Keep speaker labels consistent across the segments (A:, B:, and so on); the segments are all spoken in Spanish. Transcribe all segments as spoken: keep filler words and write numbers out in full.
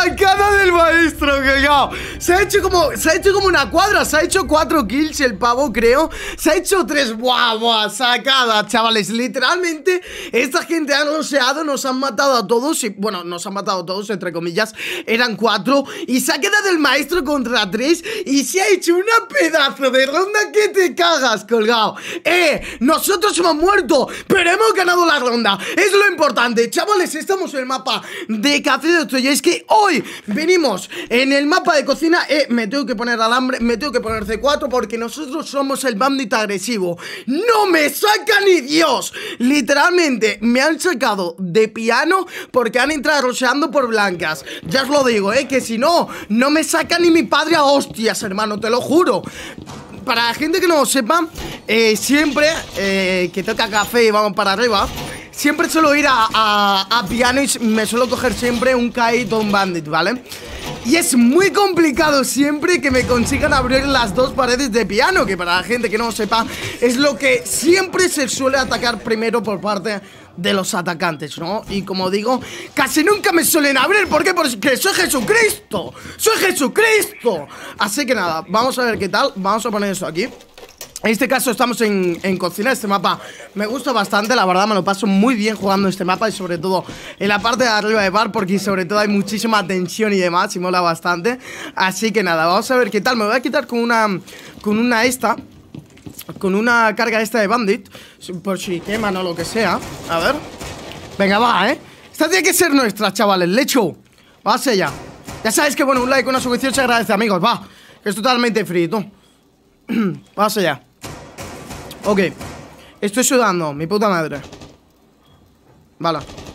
A: Sacada del maestro, cagao. Se ha hecho como, se ha hecho como una cuadra. Se ha hecho cuatro kills el pavo, creo. Se ha hecho tres. Buah, buah, sacada, chavales. Literalmente, esta gente ha noseado, nos han matado a todos. Y, bueno, nos han matado a todos, entre comillas. Eran cuatro. Y se ha quedado el maestro contra tres. Y se ha hecho una pedazo de ronda que te cagas, colgado. Eh, nosotros hemos muerto, pero hemos ganado la ronda. Es lo importante, chavales. Estamos en el mapa de Café de Ocho. Y es que hoy venimos en el mapa de cocina. Eh, me tengo que poner alambre, me tengo que poner C cuatro porque nosotros somos el bandit agresivo. ¡No me saca ni Dios! Literalmente me han sacado de piano porque han entrado roseando por blancas. Ya os lo digo, eh, que si no, no me saca ni mi padre a hostias, hermano, te lo juro. Para la gente que no lo sepa, eh, siempre eh, que toca café y vamos para arriba, siempre suelo ir a, a, a piano y me suelo coger siempre un K I Don Bandit, ¿vale? Y es muy complicado siempre que me consigan abrir las dos paredes de piano, que para la gente que no lo sepa, es lo que siempre se suele atacar primero por parte de los atacantes, ¿no? Y como digo, casi nunca me suelen abrir. ¿Por qué? Porque soy Jesucristo. ¡Soy Jesucristo! Así que nada, vamos a ver qué tal. Vamos a poner eso aquí. En este caso estamos en, en cocina. Este mapa me gusta bastante, la verdad me lo paso muy bien jugando este mapa. Y sobre todo en la parte de arriba de bar, porque sobre todo hay muchísima tensión y demás, y mola bastante. Así que nada, vamos a ver qué tal. Me voy a quitar con una, con una esta Con una carga esta de bandit, por si queman o lo que sea. A ver. Venga, va, eh. Esta tiene que ser nuestra, chavales, lecho. Va hacia allá. Ya sabéis que bueno, un like, una suscripción se agradece, amigos, va. Que es totalmente free, tú. Va hacia allá. Ok, estoy sudando, mi puta madre. Vale.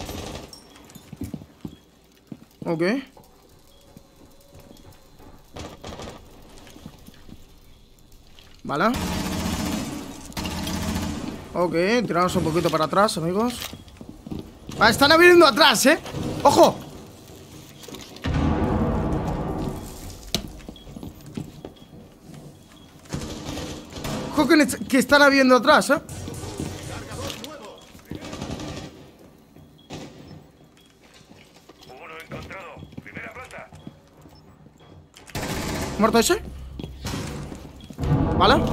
A: Ok. Vale. Ok, tiramos un poquito para atrás, amigos. Ah, están abriendo atrás, ¿eh? ¡Ojo! Ojo que, que están abriendo atrás, ¿eh? ¿Muerto ese? ¿Vale?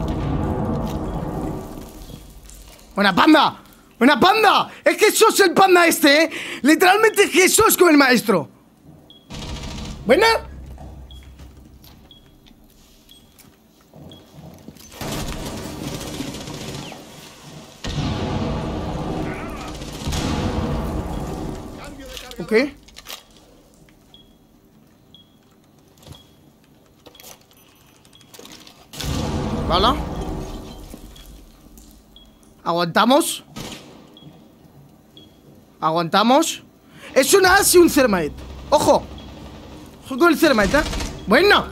A: ¡Buena panda! ¡Buena panda! Es que sos el panda este, ¿eh? Literalmente Jesús con el maestro. ¿Buena? Ok. Vale. Aguantamos. Aguantamos. Es una as y un thermite. Ojo. Ojo con el thermite, ¿eh? Bueno.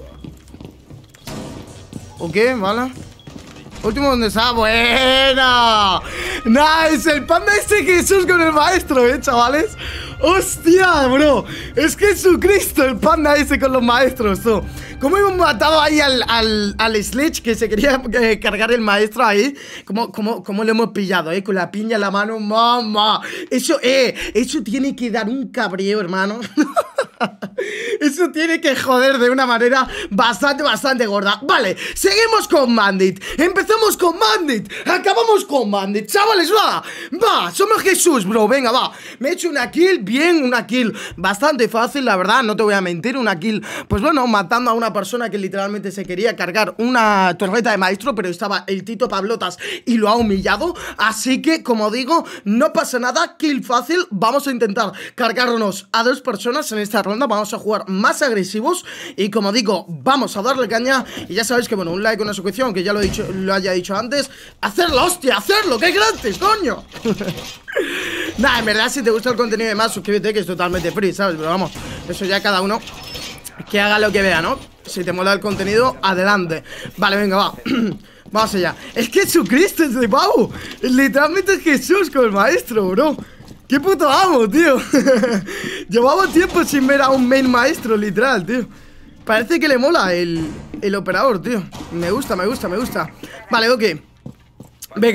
A: Ok, vale. Último donde está. Buena. Nice. El panda este Jesús con el maestro, eh, chavales. ¡Hostia, bro! Es Jesucristo el panda ese con los maestros, tú. ¿Cómo hemos matado ahí al, al, al Sledge que se quería eh, cargar el maestro ahí? ¿Cómo, cómo, cómo lo hemos pillado, eh? Con la piña en la mano, mamá. Eso, eh, eso tiene que dar un cabreo, hermano. Eso tiene que joder de una manera bastante, bastante gorda. Vale, seguimos con Bandit. Empezamos con Bandit, acabamos con Bandit. Chavales, va, va, somos Jesús, bro, venga, va. Me he hecho una kill, bien, una kill bastante fácil, la verdad, no te voy a mentir. Una kill, pues bueno, matando a una persona que literalmente se quería cargar una torreta de maestro, pero estaba el Tito Pablotas y lo ha humillado. Así que, como digo, no pasa nada, kill fácil. Vamos a intentar cargarnos a dos personas en esta ronda. Vamos a jugar más agresivos y, como digo, vamos a darle caña. Y ya sabéis que, bueno, un like, una suscripción, que ya lo he dicho, lo haya dicho antes. Hacerlo, hostia, hacerlo, que gratis, coño. Nah, en verdad, si te gusta el contenido y demás, suscríbete, que es totalmente free, ¿sabes? Pero vamos, eso ya cada uno que haga lo que vea, ¿no? Si te mola el contenido, adelante. Vale, venga, va. Vamos allá. Es que Jesucristo ese pavo. Literalmente es Jesús con el maestro, bro. ¡Qué puto amo, tío! Llevaba tiempo sin ver a un main maestro, literal, tío. Parece que le mola el, el operador, tío. Me gusta, me gusta, me gusta. Vale, ok. Venga, va.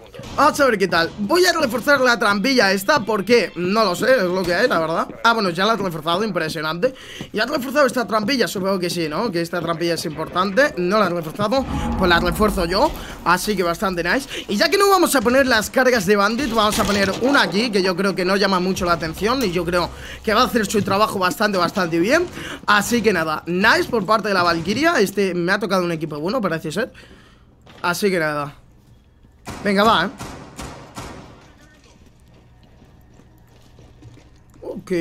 A: Vamos a ver qué tal. Voy a reforzar la trampilla esta. ¿Por qué? No lo sé, es lo que hay, la verdad. Ah, bueno, ya la he reforzado, impresionante. ¿Ya has reforzado esta trampilla? Supongo que sí, ¿no? Que esta trampilla es importante. No la he reforzado, pues la refuerzo yo. Así que bastante nice. Y ya que no vamos a poner las cargas de Bandit, vamos a poner una aquí, que yo creo que no llama mucho la atención. Y yo creo que va a hacer su trabajo bastante, bastante bien. Así que nada, nice por parte de la Valkyria. Este me ha tocado un equipo bueno, parece ser. Así que nada. Venga, va, ¿eh? Ok.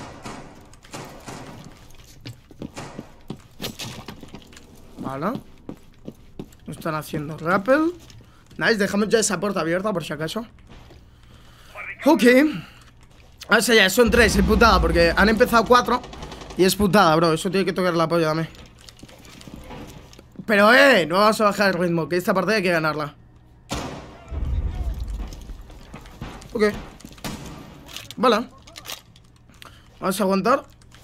A: Vale. Lo están haciendo rappel. Nice, dejamos ya esa puerta abierta por si acaso. Ok. O sea, ya son tres, es putada, porque han empezado cuatro. Y es putada, bro, eso tiene que tocar la polla también. Pero eh, no vamos a bajar el ritmo, que esta partida hay que ganarla. Ok. Vale. Vamos a aguantar.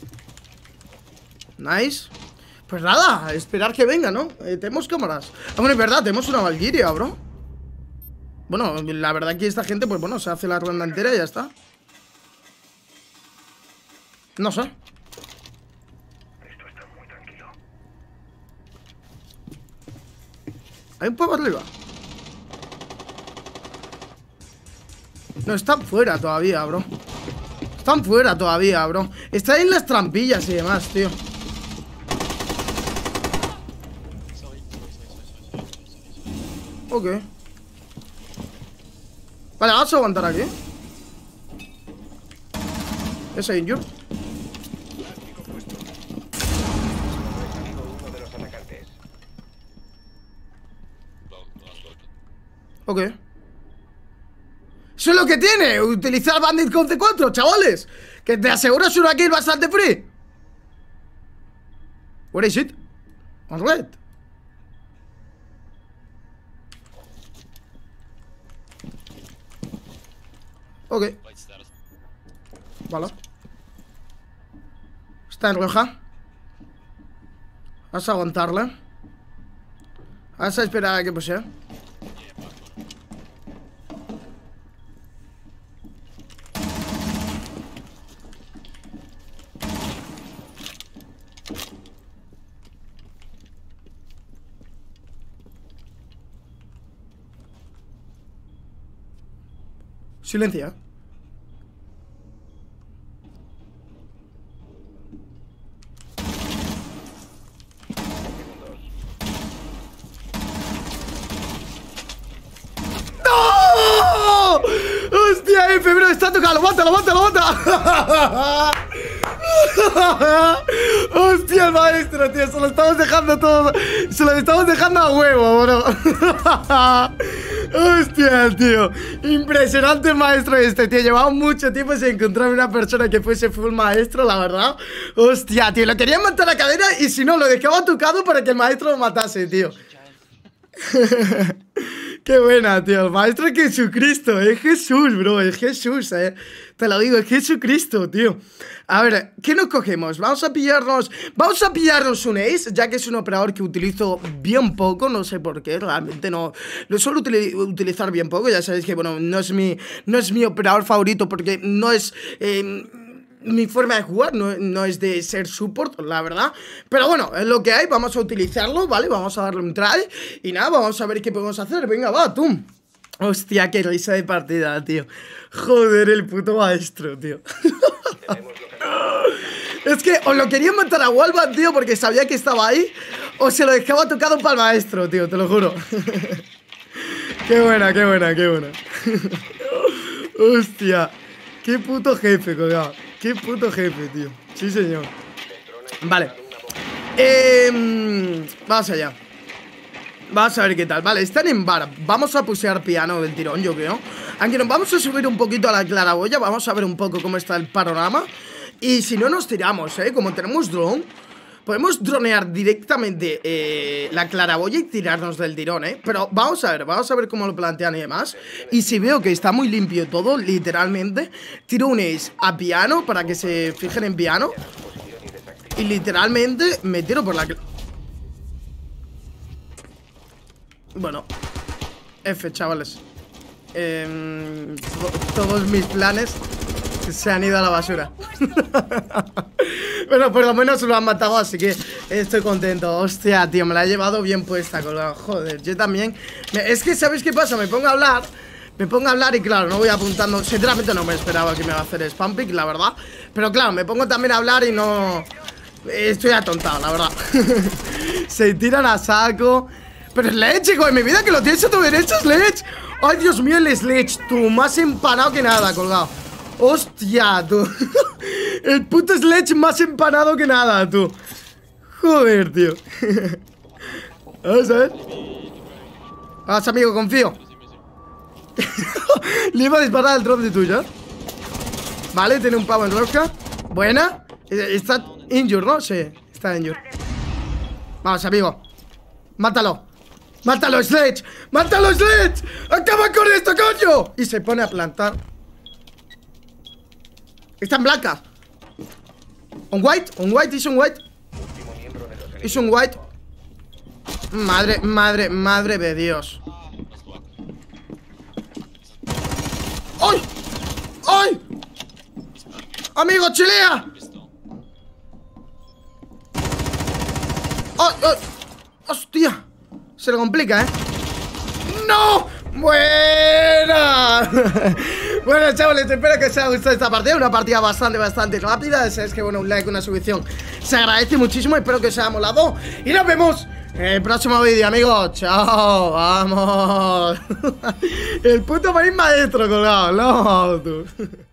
A: Nice. Pues nada, a esperar que venga, ¿no? Eh, tenemos cámaras. Ah, bueno, es verdad, tenemos una Valkyria, bro. Bueno, la verdad que esta gente, pues bueno, se hace la ronda entera y ya está. No sé.
B: Esto está muy tranquilo.
A: Hay un poco arriba. No, están fuera todavía, bro. Están fuera todavía, bro. Están en las trampillas y demás, tío. Ok. Vale, vamos a aguantar aquí. Ese injure. Ok. Eso es lo que tiene utilizar Bandit con C cuatro, chavales. Que te aseguras una kill bastante free. Where is it? On red. Ok. Vale. Está en roja. Vas a aguantarla. Vas a esperar a que posea. Silencio. ¡No! ¡Hostia, F, bro! Está tocado. ¡Aguanta, aguanta, aguanta! ¡Hostia, el maestro, tío! Se lo estamos dejando todo. Se lo estamos dejando a huevo, bro. ¡Hostia, tío! Impresionante el maestro este, tío. Llevaba mucho tiempo sin encontrar una persona que fuese full maestro, la verdad. ¡Hostia, tío! Lo quería matar a la cadena y si no, lo dejaba tocado para que el maestro lo matase, tío. Qué buena, tío. El maestro es Jesucristo. Es Jesús, bro. Es Jesús, eh. Te lo digo, es Jesucristo, tío. A ver, ¿qué nos cogemos? Vamos a pillarnos... Vamos a pillarnos un Ace, ya que es un operador que utilizo bien poco. No sé por qué, realmente no... Lo suelo util utilizar bien poco. Ya sabéis que, bueno, no es mi, no es mi operador favorito porque no es... Eh, mi forma de jugar no, no es de ser support, la verdad. Pero bueno, es lo que hay, vamos a utilizarlo, ¿vale? Vamos a darle un try. Y nada, vamos a ver qué podemos hacer. Venga, va, tú. Hostia, qué risa de partida, tío. Joder, el puto maestro, tío. Es que o lo quería matar a Walvan, tío, porque sabía que estaba ahí, o se lo dejaba tocado para el maestro, tío, te lo juro. Qué buena, qué buena, qué buena. Hostia. Qué puto jefe, colgado. Qué puto jefe, tío. Sí, señor. Vale. Eh, vamos allá. Vamos a ver qué tal. Vale, están en bar. Vamos a pusear piano del tirón, yo creo. Aunque nos vamos a subir un poquito a la claraboya. Vamos a ver un poco cómo está el panorama. Y si no nos tiramos, ¿eh? Como tenemos drone, podemos dronear directamente eh, la claraboya y tirarnos del tirón, ¿eh? Pero vamos a ver, vamos a ver cómo lo plantean y demás. Y si veo que está muy limpio todo, literalmente tiro un ace a piano para que se fijen en piano. Y literalmente me tiro por la... Bueno, F, chavales. eh, to todos mis planes se han ido a la basura. Bueno, por lo menos lo han matado, así que estoy contento. Hostia, tío, me la he llevado bien puesta, colgado. Joder, yo también me... Es que, ¿sabéis qué pasa? Me pongo a hablar Me pongo a hablar y claro, no voy apuntando. Sinceramente no me esperaba que me va a hacer spam pick, la verdad. Pero claro, me pongo también a hablar y no... Estoy atontado, la verdad. Se tiran a saco. Pero Sledge, chico, en mi vida que lo tienes a tu derecha, Sledge. Ay, Dios mío, el Sledge, tú, más empanado que nada, colgado. Hostia, tú. El puto Sledge más empanado que nada, tú. Joder, tío. Vamos a ver. Vamos, amigo, confío. Le iba a disparar al drop de tuyo. Vale, tiene un pavo en rosca. Buena. Está injured, ¿no? Sí, está injured. Vamos, amigo. Mátalo. ¡Mátalo, Sledge! ¡Mátalo, Sledge! ¡Acaba con esto, coño! Y se pone a plantar. Están blancas. ¿Un white? ¿Un white? ¿Es un white? ¿Es un white? Madre, madre, madre de Dios. ¡Ay! ¡Ay! ¡Amigo, chilea! ¡Ay, ay! ¡Hostia! Se le complica, ¿eh? ¡No! ¡Buena! Bueno, chavales, espero que os haya gustado esta partida. Una partida bastante, bastante rápida. Sabéis que, bueno, un like, una suscripción se agradece muchísimo. Espero que os haya molado. Y nos vemos en el próximo vídeo, amigos. Chao, vamos. El puto país maestro colgado. No, tú.